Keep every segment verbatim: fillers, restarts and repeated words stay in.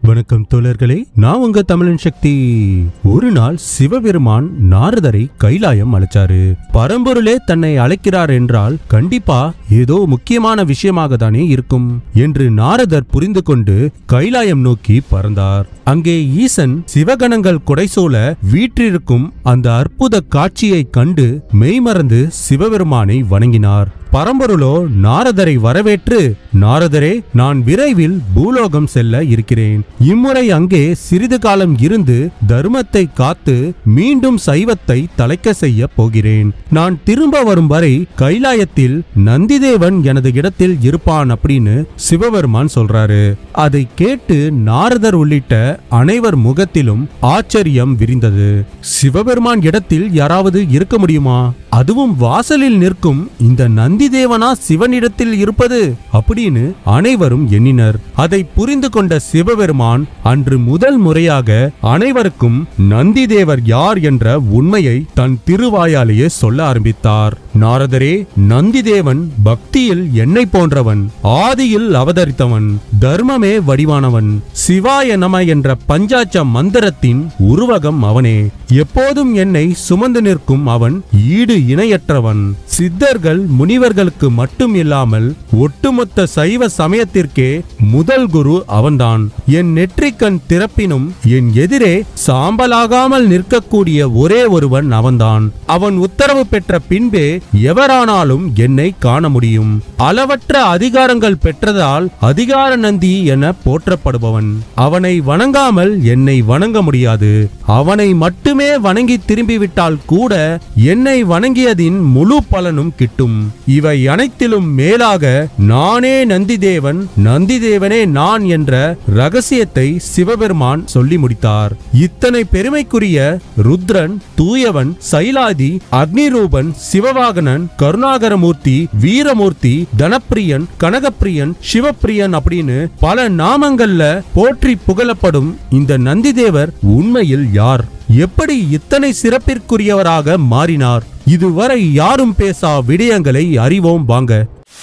வணக்கம் தோழர்களே, நான் உங்க தமிழன் சக்தி. ஒரு நாள் சிவபெருமான் நாரதரை கைலாயம் அழைச்சாரு. பரம்பொருளே தன்னை அழைக்கிறார் என்றால் கண்டிப்பா ஏதோ முக்கியமான விஷயமாக தானே இருக்கும் என்று நாரதர் புரிந்து கொண்டு கைலாயம் நோக்கி பறந்தார். அங்கே ஈசன் சிவகணங்கள் குடைசூழ வீற்றிருக்கும் அந்த அற்புத காட்சியை கண்டு மெய்மறந்து சிவபெருமானை வணங்கினார். பரம்பொருளோ நாரதரை வரவேற்று, நாரதரே, நான் விரைவில் பூலோகம் செல்ல இருக்கிறேன். இம்முறை அங்கே சிறிது காலம் இருந்து தர்மத்தை காத்து மீண்டும் சைவத்தை தலைக்க செய்ய போகிறேன். நான் திரும்ப வரும் வரை கைலாயத்தில் நந்திதேவன் எனது இடத்தில் இருப்பான் அப்படின்னு சிவபெருமான் சொல்றாரு. அதை கேட்டு நாரதர் உள்ளிட்ட அனைவர் முகத்திலும் ஆச்சரியம் விரிந்தது. சிவபெருமான் இடத்தில் யாராவது இருக்க முடியுமா? அதுவும் வாசலில் நிற்கும் இந்த நந்திதேவனா சிவனிடத்தில் இருப்பது அப்படின்னு அனைவரும் எண்ணினர். அதை புரிந்து கொண்ட சிவபெருமான் அன்று முதல் முறையாக அனைவருக்கும் நந்திதேவர் யார் என்ற உண்மையை தன் திருவாயாலேயே சொல்ல ஆரம்பித்தார். நாரதரே, நந்திதேவன் பக்தியில் என்னை போன்றவன், ஆதியில் அவதரித்தவன், தர்மமே வடிவானவன், சிவாய நம என்ற பஞ்சாட்ச மந்திரத்தின் உருவகம் அவனே. எப்போதும் என்னை சுமந்து நிற்கும் அவன் ஈடு இணையற்றவன். சித்தர்கள் முனிவர்களுக்கு மட்டும் இல்லாமல் ஒட்டுமொத்த சைவ சமயத்திற்கே முதல் குரு அவன்தான். என் நெற்றிக்கண் திறப்பினும் என் எதிரே சாம்பலாகாமல் நிற்கக்கூடிய ஒரே ஒருவன் அவன்தான். அவன் உத்தரவு பெற்ற பின்பே எவரானாலும் என்னை காண முடியும். அளவற்ற அதிகாரங்கள் பெற்றதால் அதிகார நந்தி என போற்றப்படுபவன். அவனை வணங்காமல் என்னை வணங்க முடியாது. அவனை மட்டுமே வணங்கி திரும்பிவிட்டால் கூட என்னை வணங்கியதின் முழு பலனும் கிட்டும். இவை அனைத்திலும் மேலாக நானே நந்திதேவன், நந்திதேவனே நான் என்ற ரகசியத்தை சிவபெருமான் சொல்லி முடித்தார். இத்தனை பெருமைக்குரிய ருத்ரன், தூயவன், சைலாதி, அக்னிரூபன், சிவவாகனன், கருணாகரமூர்த்தி, வீரமூர்த்தி, தனப்பிரியன், கனகப்பிரியன், சிவப்பிரியன் அப்படின்னு பல நாமங்கள்ல போற்றி புகழப்படும் இந்த நந்திதேவர் உண்மையில் யார்? எப்படி இத்தனை சிறப்பிற்குரியவராக மாறினார்? இதுவரை யாரும் பேசா விடயங்களை அறிவோம் வாங்க.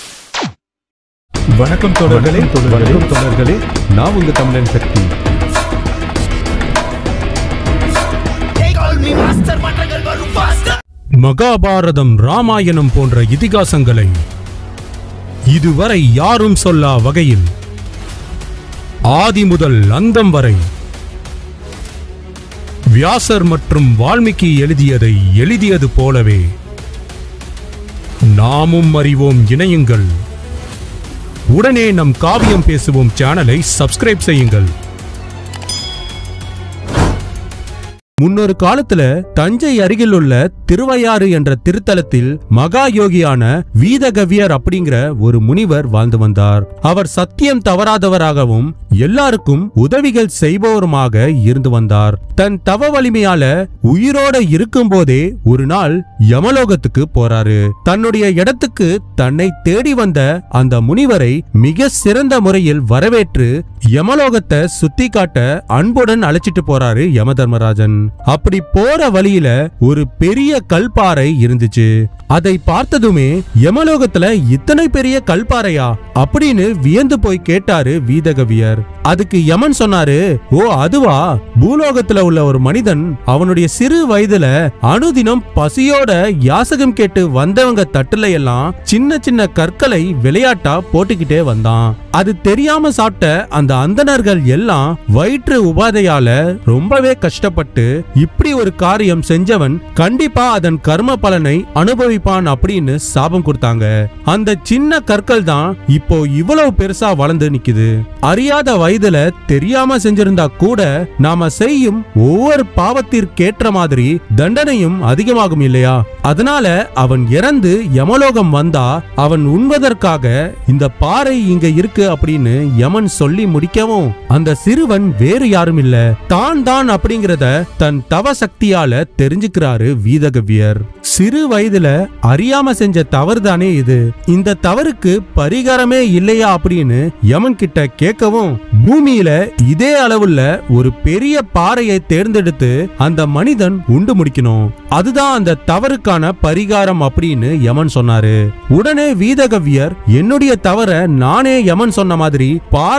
வணக்கம் தோழர்களே, வணக்கம் தோழர்களே, நான் உங்க தமிழன் சக்தி. மகாபாரதம், ராமாயணம் போன்ற இதிகாசங்களை இதுவரை யாரும் சொல்லா வகையில் ஆதி முதல் அந்தம் வரை வியாசர் மற்றும் வால்மீகி எழுதியதை எழுதியது போலவே நாமும் அறிவோம். இணையுங்கள். உடனே நம் காவியம் பேசுவோம் சேனலை சப்ஸ்கிரைப் செய்யுங்கள். முன்னொரு காலத்துல தஞ்சை அருகில் உள்ள திருவையாறு என்ற திருத்தலத்தில் மகா யோகியான வீதகவியர் அப்படிங்கிற ஒரு முனிவர் வாழ்ந்து வந்தார். அவர் சத்தியம் தவறாதவராகவும் எல்லாருக்கும் உதவிகள் செய்பவருமாக இருந்து வந்தார். தன் தவ வலிமையால உயிரோட இருக்கும் போதே ஒரு நாள் யமலோகத்துக்கு போறாரு. தன்னுடைய இடத்துக்கு தன்னை தேடி வந்த அந்த முனிவரை மிக சிறந்த முறையில் வரவேற்று யமலோகத்தை சுத்தி காட்ட அன்புடன் அழைச்சிட்டு போறாரு யம தர்மராஜன். அப்படி போற வழியில ஒரு பெரிய கல்பாறை இருந்துச்சு. அதை பார்த்ததுமே யமலோகத்துல இத்தனை பெரிய கல்பாறையா அப்படின்னு வியந்து போய் கேட்டாரு வீதகவியர். அதுக்கு யமன் சொன்னாரு, ஓ அதுவா, பூலோகத்துல உள்ள ஒரு மனிதன் அவனுடைய சிறு வயதுல அனுதினம் பசியோட யாசகம் கேட்டு வந்தவங்க தட்டுல எல்லாம் சின்ன சின்ன கற்களை விளையாட்டா போட்டுக்கிட்டே வந்தான். அது தெரியாம சாப்பிட்ட அந்த அந்தணர்கள் எல்லாம் வயிற்று உபாதையால ரொம்பவே கஷ்டப்பட்டு இப்படி ஒரு காரியம் செஞ்சவன் கண்டிப்பா அதன் கர்ம பலனை அனுபவிப்பான் அப்படின்னு சாபம் கொடுத்தாங்க. அந்த சின்ன கற்கள் தான் இப்போ இவ்வளவு பெருசா வளர்ந்து நிக்குது. அறியாத வயதுல தெரியாம செஞ்சிருந்தா கூட நாம செய்யும் ஒவ்வொரு பாவத்திற்கேற்ற மாதிரி தண்டனையும் அதிகமாகும் இல்லையா? அதனால அவன் இறந்து யமலோகம் வந்தா அவன் உண்பதற்காக இந்த பாறை இங்க இருக்கு அப்படின்னு யமன் சொல்லி முடிக்கவும் அந்த சிறுவன் வேறு யாரும் இல்ல, தான் தான் அப்படிங்கறத தன் தவ சக்தியால தெரிஞ்சுக்கிறாரு வீதகவியர். சிறு வயதுல அறியாம செஞ்ச தவறு தானே இது, இந்த தவறுக்கு பரிகாரமே இல்லையா அப்படின்னு யமன் கிட்ட கேட்கவும், பூமியில இதே அளவுள்ள ஒரு பெரிய பாறையை தேர்ந்தெடுத்து அந்த மனிதன் உண்டு முடிக்கணும், அதுதான் அந்த தவறுக்கான பரிகாரம் அப்படின்னு யமன் சொன்னாரு. உடனே வீதகவியர், என்னுடைய தவற நானே யமன் சொன்ன மாதிரி பாறையை உண்டு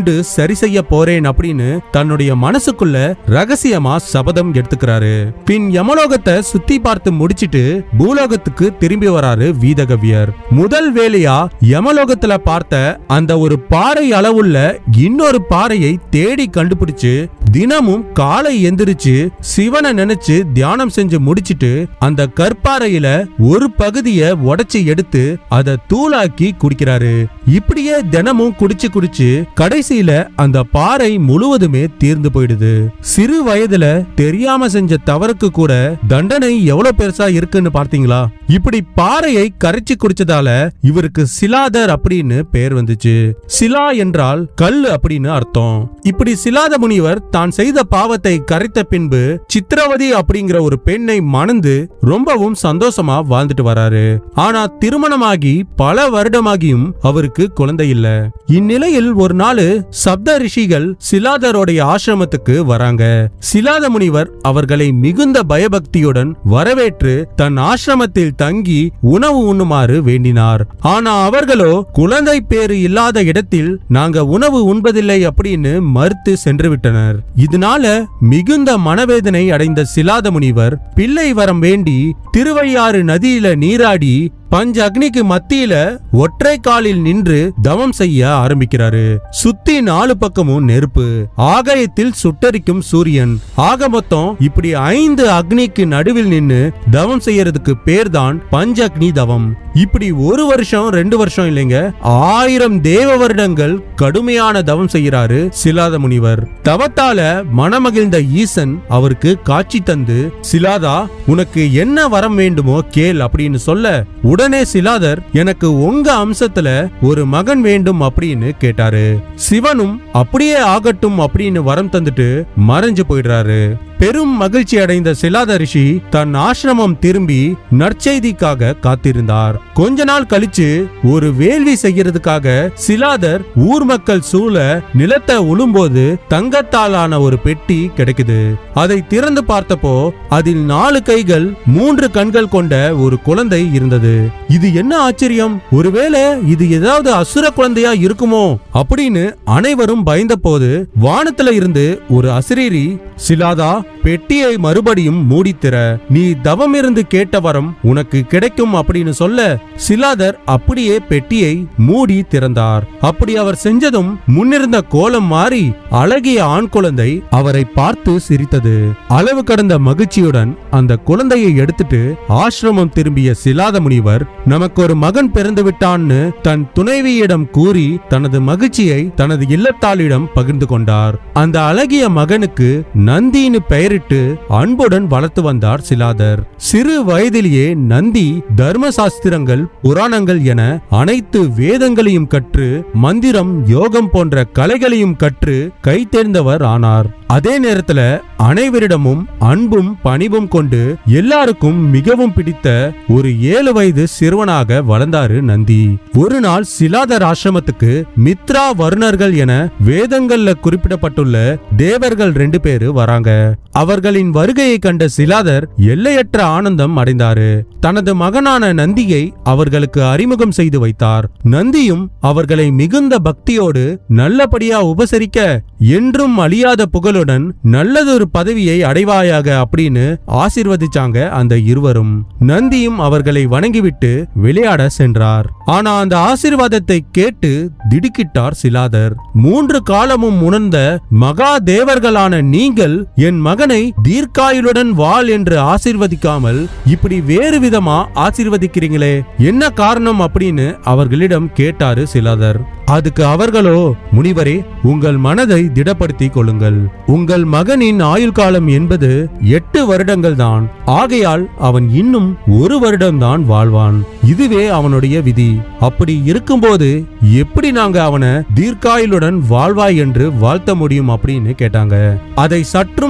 கொண்டு சரி செய்ய போறேன் அப்படின்னு தன்னுடைய மனசுக்குள்ள ரகசியமா சபதம் எடுத்துக்கிறாரு. பின் யமலோகத்தை சுத்தி பார்த்து முடிச்சிட்டு பூலோகத்துக்கு திரும்பி வராரு வீதகவியர். முதல் வேலையா யமலோகத்துல பார்த்த அந்த ஒரு பாறை அளவுள்ள இன்னொரு பாறையை தேடி கண்டுபிடிச்சு தினமும் காலை எந்திரிச்சு சிவனை நினைச்சு தியானம் செஞ்சு முடிச்சிட்டு அந்த கற்பாறையில ஒரு பகுதியை உடைச்சு எடுத்து அதை தூளாக்கி குடிக்கிறாரு. இப்படியே தினமும் குடிச்சு குடிச்சு கடைசியில அந்த பாறை முழுவதுமே தீர்ந்து போயிடுது. சிறு வயதுல தெரியாம செஞ்ச தவறுக்கு கூட தண்டனை எவ்வளவு பெருசா இருக்குன்னு பார்த்தீங்களா? இப்படி பாறையை கரைச்சி குடிச்சதால இவருக்கு சிலாதர் அப்படின்னு பேர் வந்துச்சு. சிலா என்றால் கல் அப்படின்னு அர்த்தம். இப்படி சிலாத முனிவர் தான் செய்த பாவத்தை கரைத்த பின்பு சித்ரவதி அப்படிங்கிற ஒரு பெண்ணை மணந்து ரொம்பவும் சந்தோஷமா வாழ்ந்துட்டு வராரு. ஆனா திருமணமாகி பல வருடமாகியும் அவருக்கு குழந்தை இல்ல. இந்நிலையில் ஒரு நாள் சப்த ரிஷிகள் சிலாதரோடைய ஆசிரமத்துக்கு வராங்க. சிலாத முனிவர் அவர்களை மிகுந்த பயபக்தியுடன் வரவேற்று தன் ஆசிரமத்தில் தங்கி உணவு உண்ணுமாறு வேண்டினார். ஆனா அவர்களோ குழந்தை பேறு இல்லாத இடத்தில் நாங்க உணவு உண்பதில்லை அப்படின்னு மறுத்து சென்று விட்டனர். இதனால மிகுந்த மனவேதனை அடைந்த சிலாத முனிவர் பிள்ளை வரம் வேண்டி திருவையாறு நதியில நீராடி பஞ்ச அக்னிக்கு மத்தியில ஒற்றை காலில் நின்று தவம் செய்ய ஆரம்பிக்கிறாரு. சுத்தி நாலு பக்கமும் நெருப்பு, ஆகாயத்தில் சுட்டரிக்கும் சூரியன். ஆக மொத்தம் இப்படி ஐந்து அக்னிக்கு நடுவில் நின்னு தவம் செய்யறதுக்கு பேர் தான் பஞ்ச அக்னி தவம். இப்படி ஒரு வருஷம் ரெண்டு வருஷம் இல்லைங்க, ஆயிரம் தேவ வருடங்கள் கடுமையான தவம் செய்யறாரு சிலாத முனிவர். தவத்தால மனமகிழ்ந்த ஈசன் அவருக்கு காட்சி தந்து, சிலாதா உனக்கு என்ன வரம் வேண்டுமோ கேள் அப்படின்னு சொல்ல உடனே சிலாதர் எனக்கு உங்க அம்சத்துல ஒரு மகன் வேண்டும் அப்படின்னு கேட்டாரு. சிவனும் அப்படியே ஆகட்டும் அப்படின்னு வரம் தந்துட்டு மறைஞ்சு போயிடுறாரு. பெரும் மகிழ்ச்சி அடைந்த சிலாத ரிஷி தன் ஆசிரமம் திரும்பி நற்செய்திக்காக காத்திருந்தார். கொஞ்ச நாள் கழிச்சு ஒரு வேள்வி செய்யறதுக்காக சிலாதர் ஊர் மக்கள் சூழ நிலத்தை உழும்போது தங்கத்தாலான ஒரு பெட்டி கிடைக்குது. அதை திறந்து பார்த்தப்போ அதில் நாலு கைகள் மூன்று கண்கள் கொண்ட ஒரு குழந்தை இருந்தது. இது என்ன ஆச்சரியம், ஒருவேளை இது ஏதாவது அசுர குழந்தையா இருக்குமோ அப்படின்னு அனைவரும் பயந்த போது வானத்துல இருந்து ஒரு அசிரீரி, சிலாதா பெட்டியை மறுபடியும் மூடித்திர, நீ தவம் இருந்து கேட்ட வரம் உனக்கு கிடைக்கும் அப்படின்னு சொல்ல சிலாதர் அப்படியே பெட்டியை மூடி திறந்தார். அப்படி அவர் செஞ்சதும் முன்னிருந்த கோலம் மாறி அழகிய ஆண் குழந்தை அவரை பார்த்து சிரித்தது. அளவு கடந்த மகிழ்ச்சியுடன் அந்த குழந்தையை எடுத்துட்டு ஆசிரமம் திரும்பிய சிலாத முனிவர் நமக்கு ஒரு மகன் பிறந்து விட்டான்னு தன் துணைவியிடம் கூறி தனது மகிழ்ச்சியை தனது இல்லத்தாளிடம் பகிர்ந்து கொண்டார். அந்த அழகிய மகனுக்கு நந்தின்னு பெயரிட்டு அன்புடன் வளர்த்து வந்தார் சிலாதர். சிறு வயதிலேயே நந்தி தர்ம சாஸ்திரங்கள், புராணங்கள் என அனைத்து வேதங்களையும் கற்று மந்திரம், யோகம் போன்ற கலைகளையும் கற்று கை தேர்ந்தவர் ஆனார். அதே நேரத்துல அனைவரிடமும் அன்பும் பணிவும் கொண்டு எல்லாருக்கும் மிகவும் பிடித்த ஒரு ஏழு வயது சிறுவனாக வளர்ந்தாரு நந்தி. ஒரு நாள் சிலாதர் ஆசிரமத்துக்கு மித்ரா வருணர்கள் என வேதங்கள்ல குறிப்பிடப்பட்டுள்ள தேவர்கள் ரெண்டு பேரு வராங்க. அவர்களின் வருகையை கண்ட சிலாதர் எல்லையற்ற ஆனந்தம் அடைந்தாரு. தனது மகனான நந்தியை அவர்களுக்கு அறிமுகம் செய்து வைத்தார். நந்தியும் அவர்களை மிகுந்த பக்தியோடு நல்லபடியா உபசரிக்க என்றும் அழியாத புகழுடன் நல்லதொரு பதவியை அடைவாயாக அப்படின்னு ஆசீர்வதிச்சாங்க அந்த இருவரும். நந்தியும் அவர்களை வணங்கிவிட்டு விளையாட சென்றார். ஆனா அந்த ஆசீர்வாதத்தை கேட்டு திடுக்கிட்டார் சிலாதர். மூன்று காலமும் உணர்ந்த மகா தேவர்களான நீங்கள் என் மகனை தீர்க்காயுளுடன் வாழ் என்று ஆசீர்வதிக்காமல் இப்படி வேறு விதமா ஆசீர்வதிக்கிறீங்களே, என்ன காரணம் அப்படின்னு அவர்களிடம் கேட்டாரு சிலாதர். அதுக்கு அவர்களோ, முனிவரே உங்கள் மனதை திடப்படுத்தி கொள்ளுங்கள். உங்கள் மகனின் ஆயுள் காலம் என்பது எட்டு வருடங்கள் தான். ஆகையால் அவன் இன்னும் ஒரு வருடம்தான் வாழ்வான். இதுவே அவனுடைய விதி. அப்படி இருக்கும்போது எப்படி நாங்க அவனை தீர்க்காயுளுடன் வாழ்வாய் என்று வாழ்த்த முடியும் அப்படின்னு கேட்டாங்க. அதை சற்றும் எதிர்பார்க்க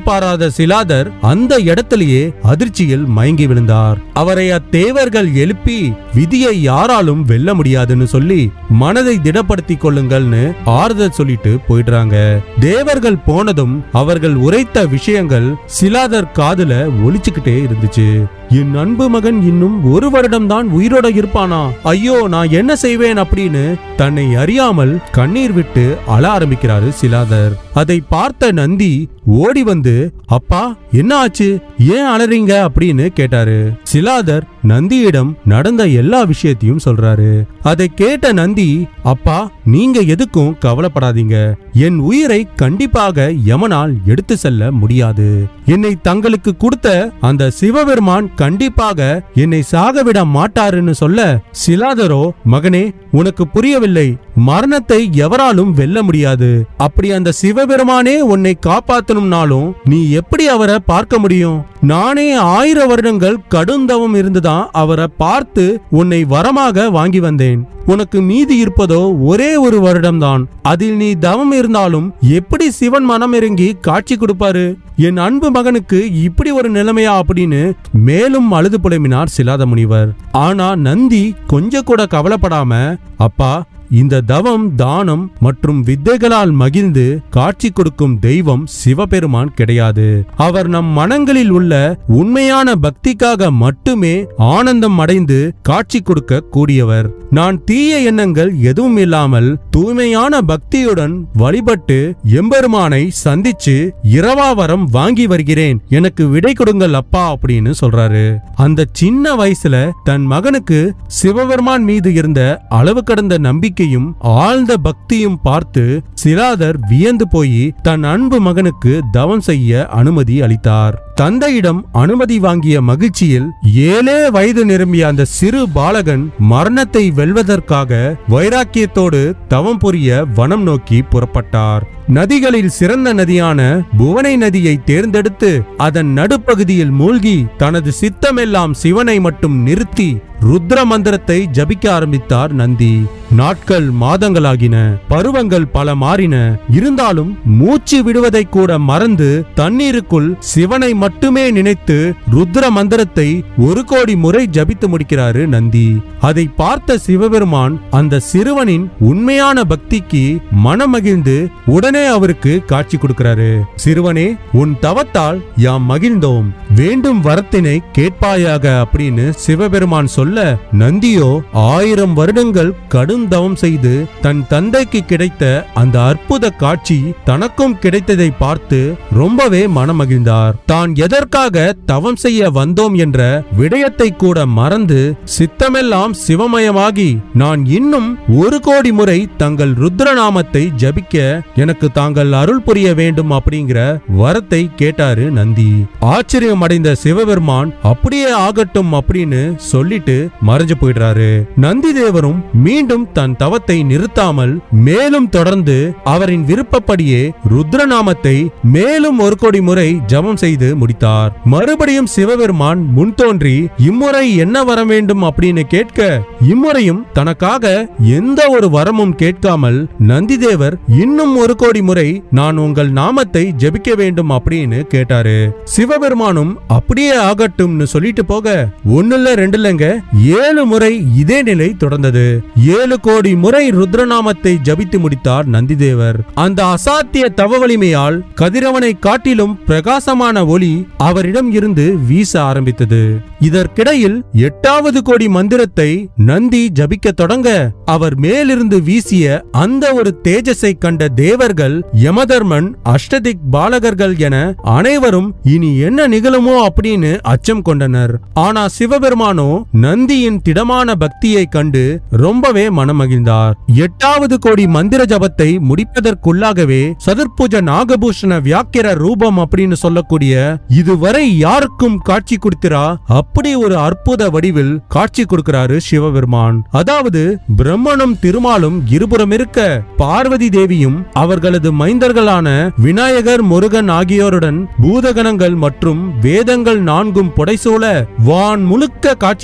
எதிர்பாராத சிலாதர் அந்த இடத்திலேயே அதிர்ச்சியில் மயங்கி விழுந்தார். அவரை அத்தேவர்கள் எழுப்பி விதியை யாராலும் வெல்ல முடியாதுன்னு சொல்லி மனதை திடப்படுத்திக் கொள்ளுங்கள்னு ஆறுதல் சொல்லிட்டு போயிடுறாங்க. தேவர்கள் போனதும் அவர்கள் உரைத்த விஷயங்கள் சிலாதர் காதுல ஒலிச்சுக்கிட்டே இருந்துச்சு. என் அன்பு மகன் இன்னும் ஒரு வருடம் தான் உயிரோட இருப்பானா? ஐயோ, நான் என்ன செய்வேன் அப்படின்னு தன்னை அறியாமல் கண்ணீர் விட்டு அழ ஆரம்பிக்கிறாரு சிலாதர். அதை பார்த்த நந்தி ஓடி வந்து, அப்பா என்ன ஆச்சு, ஏன் அழறீங்க அப்படின்னு கேட்டாரு. சிலாதர் நந்தியிடம் நடந்த எல்லா விஷயத்தையும் சொல்றாரு. அதை கேட்ட நந்தி, அப்பா நீங்க எதுக்கும் கவலைப்படாதீங்க, என் உயிரை கண்டிப்பாக யமனால் எடுத்து செல்ல முடியாது. என்னை தங்களுக்கு கொடுத்த அந்த சிவபெருமான் கண்டிப்பாக என்னை சாகவிட மாட்டாருன்னு சொல்ல, சிலாதரோ, மகனே உனக்கு புரியவில்லை, மரணத்தை எவராலும் வெல்ல முடியாது. அப்படி அந்த சிவபெருமானே உன்னை காப்பாத்தணும்னாலும் நீ எப்படி அவரை பார்க்க முடியும்? நானே ஆயிரம் வருடங்கள் கடுந்தவம் இருந்துதான் அவரை பார்த்து உன்னை வரமாக வாங்கி வந்தேன். உனக்கு மீதி இருப்பதோ ஒரே ஒரு வருடம்தான். அதில் நீ தவம் இருந்தாலும் எப்படி சிவன் மனம் இறங்கி காட்சி கொடுப்பாரு? என் அன்பு மகனுக்கு இப்படி ஒரு நிலைமையா அப்படின்னு மேலும் அழுது புலம்பினார் சிலாத முனிவர். ஆனா நந்தி கொஞ்சம் கூட கவலைப்படாம, அப்பா இந்த தவம், தானம் மற்றும் வித்தைகளால் மகிழ்ந்து காட்சி கொடுக்கும் தெய்வம் சிவபெருமான் கிடையாது. அவர் நம் மனங்களில் உள்ள உண்மையான பக்திக்காக மட்டுமே ஆனந்தம் அடைந்து காட்சி கொடுக்க கூடியவர். நான் தீய எண்ணங்கள் எதுவும் இல்லாமல் தூய்மையான பக்தியுடன் வழிபட்டு எம்பெருமானை சந்திச்சு இரவாவரம் வாங்கி வருகிறேன், எனக்கு விடை கொடுங்கள் அப்பா அப்படின்னு சொல்றாரு. அந்த சின்ன வயசுல தன் மகனுக்கு சிவபெருமான் மீது இருந்த அளவு கடந்த நம்பிக்கை ஆழ்ந்த பக்தியும் பார்த்து சிலாதர் வியந்து போய் தன் அன்பு மகனுக்கு தவம் செய்ய அனுமதி அளித்தார். தந்தையிடம் அனுமதி வாங்கிய மகிழ்ச்சியில் ஏழே வயது நிரம்பிய அந்த சிறு பாலகன் மரணத்தை வெல்வதற்காக வைராக்கியத்தோடு தவம் புரிய வனம் நோக்கி புறப்பட்டார். நதிகளில் சிறந்த நதியான புவனை நதியை தேர்ந்தெடுத்து அதன் நடுப்பகுதியில் மூழ்கி தனது சித்தமெல்லாம் சிவனை மட்டும் நிறுத்தி ருத்ர மந்திரத்தை ஜபிக்க ஆரம்பித்தார் நந்தி. நாட்கள் மாதங்களாகின, பருவங்கள் பல மாறின. இருந்தாலும் மூச்சு விடுவதை கூட மறந்து தண்ணீருக்குள் சிவனை மட்டுமே நினைத்து ருத்ர மந்திரத்தை ஒரு கோடி முறை ஜபித்து முடிக்கிறாரு நந்தி. அதை பார்த்த சிவபெருமான் அந்த சிறுவனின் உண்மையான பக்திக்கு மனமகிழ்ந்து உடனே அவருக்கு காட்சி கொடுக்கிறாரு. சிறுவனே, உன் தவத்தால் யாம் மகிழ்ந்தோம், வேண்டும் வரத்தினை கேட்பாயாக அப்படின்னு சிவபெருமான் சொல்ல, நந்தியோ ஆயிரம் வருடங்கள் கடும் தவம் செய்து தன் தந்தைக்கு கிடைத்த அந்த அற்புத காட்சி தனக்கும் கிடைத்ததை பார்த்து ரொம்பவே மனமகிழ்ந்தார். தான் எதற்காக தவம் செய்ய வந்தோம் என்ற விடயத்தை கூட மறந்து சித்தமெல்லாம் சிவமயமாகி, நான் இன்னும் ஒரு கோடி முறை தங்கள் ருத்ரநாமத்தை ஜபிக்க எனக்கு தாங்கள் அருள் புரிய வேண்டும் அப்படிங்கிற வரத்தை கேட்டாரு நந்தி. ஆச்சரியம் அடைந்த சிவபெருமான் அப்படியே ஆகட்டும் அப்படின்னு சொல்லிட்டு மறைஞ்சு போயிடுறாரு. நந்தி தேவரும் மீண்டும் தன் தவத்தை நிறுத்தாமல் மேலும் தொடர்ந்து அவரின் விருப்பப்படியே ருத்ரநாமத்தை மேலும் ஒரு கோடி முறை ஜபம் செய்து முடித்தார். மறுபடியும் சிவபெருமான் முன் தோன்றி இம்முறை என்ன வர வேண்டும் அப்படின்னு கேட்க, இம்முறையும் தனக்காக எந்த ஒரு வரமும் கேட்காமல் நந்திதேவர் இன்னும் ஒரு கோடி முறை நான் உங்கள் நாமத்தை ஜபிக்க வேண்டும் அப்படின்னு கேட்டாரு. சிவபெருமானும் அப்படியே ஆகட்டும்னு சொல்லிட்டு போக, ஒண்ணுல ரெண்டுலங்க ஏழு முறை இதே நிலை தொடர்ந்தது. ஏழு கோடி முறை ருத்ரநாமத்தை ஜபித்து முடித்தார் நந்திதேவர். அந்த அசாத்திய தவ வலிமையால் கதிரவனை காட்டிலும் பிரகாசமான ஒளி அவரிடம் இருந்து வீச ஆரம்பித்தது. இதற்கிடையில் எட்டாவது கோடி மந்திரத்தை நந்தி ஜபிக்க தொடங்க, அவர் மேலிருந்து வீசிய அந்த ஒரு தேஜஸை கண்ட தேவர்கள், யமதர்மன், அஷ்டதிக் பாலகர்கள் என அனைவரும் இனி என்ன நிகழுமோ அப்படின்னு அச்சம் கொண்டனர். ஆனா சிவபெருமானோ நந்தியின் திடமான பக்தியை கண்டு ரொம்பவே மனமகிழ்ந்தார். எட்டாவது கோடி மந்திர ஜபத்தை முடிப்பதற்குள்ளாகவே சதுர்புஜ நாகபூஷண வியாக்கிர ரூபம் அப்படின்னு சொல்லக்கூடிய இதுவரை யாருக்கும் காட்சி கொடுத்திரா அப்படி ஒரு அற்புத வடிவில் காட்சி கொடுக்கிறாரு சிவபெருமான். அதாவது பிரம்மனும் திருமாலும் இருபுறம் இருக்க, பார்வதி தேவியும் அவர்களது மைந்தர்களான விநாயகர், முருகன் ஆகியோருடன் பூதகணங்கள் மற்றும் வேதங்கள் நான்கும் புடைசூழ வான் முழுக்க காட்சி கொடுத்தாரு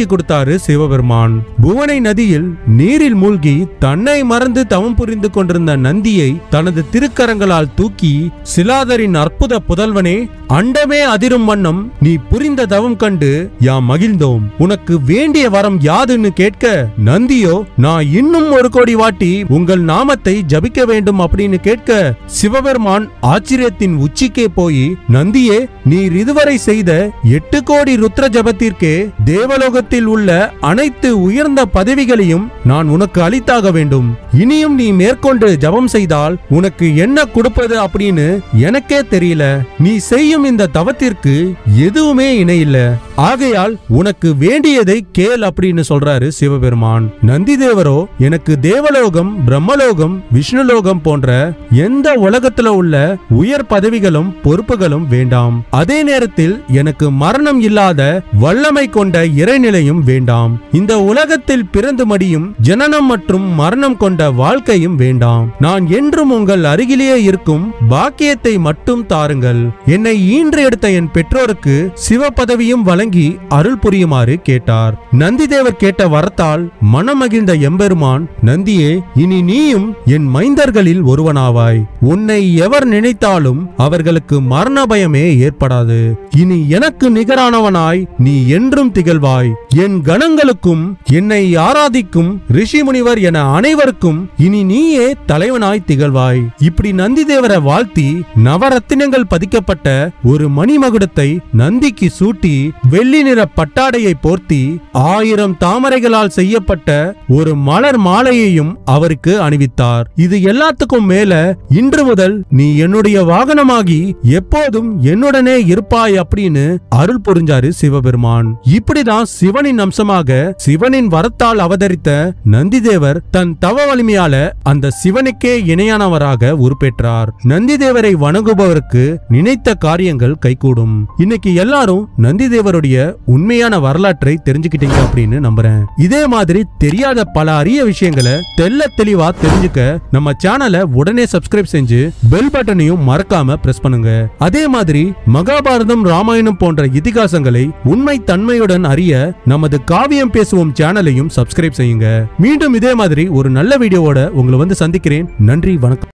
சொல்றாரு சிவபெருமான். புவனை நதியில் நீரில் மூழ்கி தன்னை மறந்து தவம் புரிந்து கொண்டிருந்த நந்தியை தனது திருக்கரங்களால் தூக்கி, சிலாதரின் அற்புத புதல்வனே, அண்டமே அதிரும் வண்ணம் நீ புரிந்த தவம் கண்டு யாம் மகிழ்ந்தோம். உனக்கு வேண்டிய வரம் யாதுன்னு கேட்க, நந்தியோ நான் இன்னும் ஒரு கோடி வாட்டி உங்கள் நாமத்தை ஜபிக்க வேண்டும் அப்படின்னு கேட்க, சிவபெருமான் ஆச்சரியத்தின் உச்சிக்கே போய், நந்தியே, நீர் இதுவரை செய்த எட்டு கோடி ருத்ர ஜபத்திற்கே தேவலோகத்தில் உள்ள அனைத்து உயர்ந்த பதவிகளையும் நான் உனக்கு அளித்தாக வேண்டும். இனியும் நீ மேற்கொண்டு ஜபம் செய்தால் உனக்கு என்ன கொடுப்பது அப்படின்னு எனக்கே தெரியல. நீ செய்யும் இந்த தவத்திற்கு எதுவுமே இணையில்ல. ஆகையால் உனக்கு வேண்டியதை கேள் அப்படின்னு சொல்றாரு சிவபெருமான். நந்தி தேவரோ, எனக்கு தேவலோகம், பிரம்மலோகம், விஷ்ணுலோகம் போன்ற எந்த உலகத்துல உள்ள உயர் பதவிகளும் பொறுப்புகளும் வேண்டாம். அதே நேரத்தில் எனக்கு மரணம் இல்லாத வல்லமை கொண்ட இறைநிலையும் வேண்டாம். இந்த உலகத்தில் பிறந்து மடியும் ஜனனம் மற்றும் மரணம் கொண்ட வாழ்க்கையும் வேண்டாம். நான் என்றும் உங்கள் அருகிலேயே இருக்கும் பாக்கியத்தை மட்டும் தாருங்கள். என்னை ஈன்று எடுத்த என் பெற்றோருக்கு சிவ பதவியும் வழங்கி அருள் புரியுமாறு கேட்டார். நந்தி தேவர் கேட்ட வரத்தால் மனமகிழ்ந்த எம்பெருமான், நந்தியே, இனி நீயும் என் மைந்தர்களில் ஒருவனாவாய். உன்னை எவர் நினைத்தாலும் அவர்களுக்கு மரண பயமே ஏற்படாது. இனி எனக்கு நிகரானவனாய் நீ என்றும் திகழ்வாய். என் கணங்களுக்கும் என்னை ஆராதிக்கும் ரிஷி முனிவர் என அனைவருக்கும் இனி நீயே தலைவனாய் திகழ்வாய். இப்படி நந்தி தேவரை வாழ்த்தி நவரத்தினங்கள் பதிக்கப்பட்ட ஒரு மணிமகுடத்தை நந்திக்கு சூட்டி, வெள்ளி நிற பட்டாடையை போர்த்தி, ஆயிரம் தாமரைகளால் செய்யப்பட்ட ஒரு மலர் மாலையையும் அவருக்கு அணிவித்தார். இது எல்லாத்துக்கும் மேல, இன்று முதல் நீ என்னுடைய வாகனமாகி எப்போதும் என்னுடனே இருப்பாய் அப்படின்னு அருள் புரிஞ்சாரு சிவபெருமான். இப்படிதான் சிவனின் அம்சமாக சிவனின் வரத்தால் அவதரித்த நந்தி தேவர் தன் தவ வலிமையால அந்த சிவனுக்கே இணையானவராக உருப்பெற்றார். நந்தி தேவரை வணங்குபவருக்கு நினைத்த காரியங்கள் கைகூடும். இன்னைக்கு எல்லாரும் நந்தி தேவருடைய உண்மையான வரலாற்றை தெரிஞ்சுக்கிட்டீங்க அப்படின்னு நம்புறேன். இதே மாதிரி தெரியாத பல அரிய விஷயங்களை தெல்ல தெளிவா தெரிஞ்சுக்க நம்ம சேனலை உடனே சப்ஸ்கிரைப் செஞ்சு பெல் பட்டனையும் மறக்காம பிரஸ் பண்ணுங்க. அதே மாதிரி மகாபாரதம், ராமாயணம் போன்ற இதிகாசங்களை உண்மை தன்மையுடன் அறிய நமது காவியம் பேசுவோம் சேனலையும் சப்ஸ்கிரைப் செய்யுங்க. மீண்டும் இதே மாதிரி ஒரு நல்ல வீடியோவோட உங்களை வந்து சந்திக்கிறேன். நன்றி, வணக்கம்.